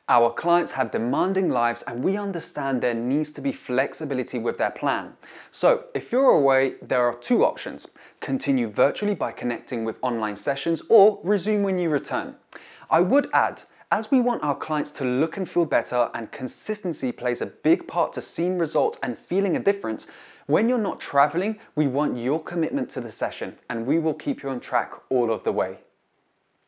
Our clients have demanding lives and we understand there needs to be flexibility with their plan. So if you're away, there are two options: continue virtually by connecting with online sessions or resume when you return. I would add, as we want our clients to look and feel better and consistency plays a big part to seeing results and feeling a difference, when you're not traveling, we want your commitment to the session and we will keep you on track all of the way.